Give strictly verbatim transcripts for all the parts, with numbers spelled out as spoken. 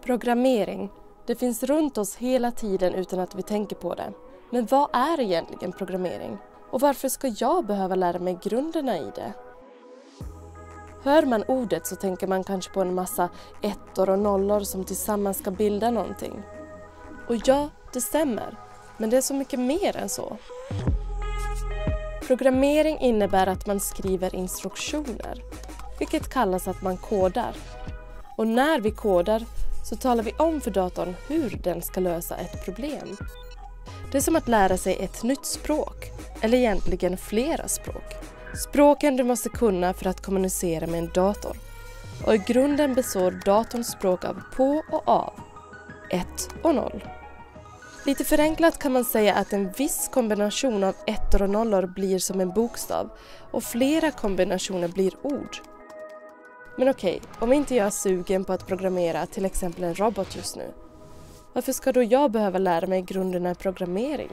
Programmering. Det finns runt oss hela tiden utan att vi tänker på det. Men vad är egentligen programmering? Och varför ska jag behöva lära mig grunderna i det? Hör man ordet så tänker man kanske på en massa ettor och nollor som tillsammans ska bilda någonting. Och ja, det stämmer. Men det är så mycket mer än så. Programmering innebär att man skriver instruktioner, vilket kallas att man kodar. Och när vi kodar så talar vi om för datorn hur den ska lösa ett problem. Det är som att lära sig ett nytt språk, eller egentligen flera språk. Språken du måste kunna för att kommunicera med en dator. Och i grunden består datorns språk av på och av, ett och noll. Lite förenklat kan man säga att en viss kombination av ettor och nollor blir som en bokstav och flera kombinationer blir ord. Men okej, om inte jag är sugen på att programmera till exempel en robot just nu, varför ska då jag behöva lära mig grunderna i programmering?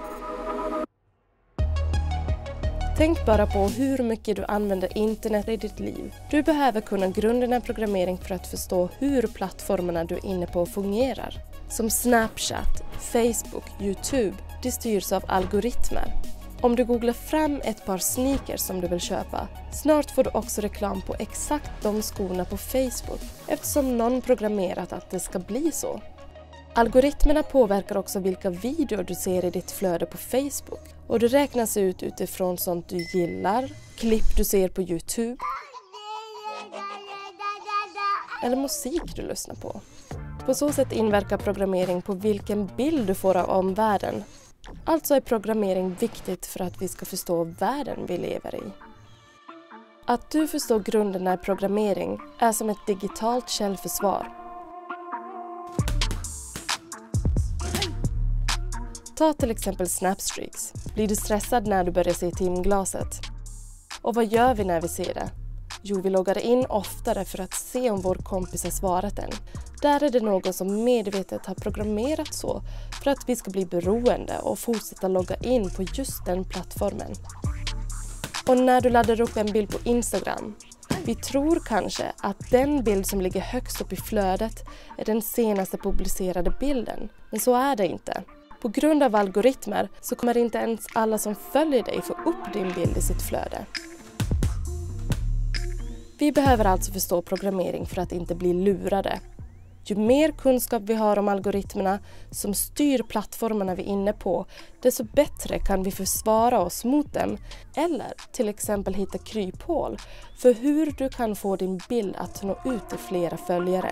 Tänk bara på hur mycket du använder internet i ditt liv. Du behöver kunna grunderna i programmering för att förstå hur plattformarna du är inne på fungerar. Som Snapchat, Facebook, YouTube, det styrs av algoritmer. Om du googlar fram ett par sneakers som du vill köpa, snart får du också reklam på exakt de skorna på Facebook, eftersom någon programmerat att det ska bli så. Algoritmerna påverkar också vilka videor du ser i ditt flöde på Facebook, och det räknas ut utifrån sånt du gillar, klipp du ser på YouTube eller musik du lyssnar på. På så sätt inverkar programmering på vilken bild du får av omvärlden. Alltså är programmering viktigt för att vi ska förstå världen vi lever i. Att du förstår grunderna i programmering är som ett digitalt källförsvar. Ta till exempel Snapstreaks. Blir du stressad när du börjar se timglaset? Och vad gör vi när vi ser det? Jo, vi loggar in oftare för att se om vår kompis har svarat än. Där är det någon som medvetet har programmerat så för att vi ska bli beroende och fortsätta logga in på just den plattformen. Och när du laddar upp en bild på Instagram, vi tror kanske att den bild som ligger högst upp i flödet är den senaste publicerade bilden. Men så är det inte. På grund av algoritmer så kommer inte ens alla som följer dig få upp din bild i sitt flöde. Vi behöver alltså förstå programmering för att inte bli lurade. Ju mer kunskap vi har om algoritmerna som styr plattformarna vi är inne på, desto bättre kan vi försvara oss mot dem eller till exempel hitta kryphål för hur du kan få din bild att nå ut till flera följare.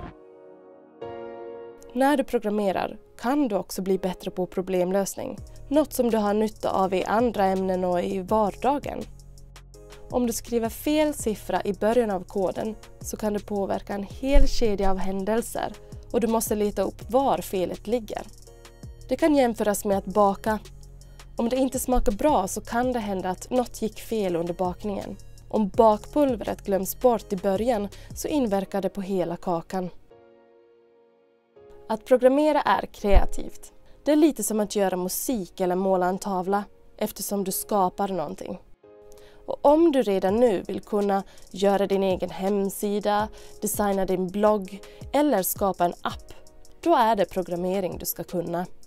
När du programmerar kan du också bli bättre på problemlösning, något som du har nytta av i andra ämnen och i vardagen. Om du skriver fel siffra i början av koden så kan det påverka en hel kedja av händelser och du måste leta upp var felet ligger. Det kan jämföras med att baka. Om det inte smakar bra så kan det hända att något gick fel under bakningen. Om bakpulvret glöms bort i början så inverkar det på hela kakan. Att programmera är kreativt. Det är lite som att göra musik eller måla en tavla eftersom du skapar någonting. Och om du redan nu vill kunna göra din egen hemsida, designa din blogg eller skapa en app, då är det programmering du ska kunna.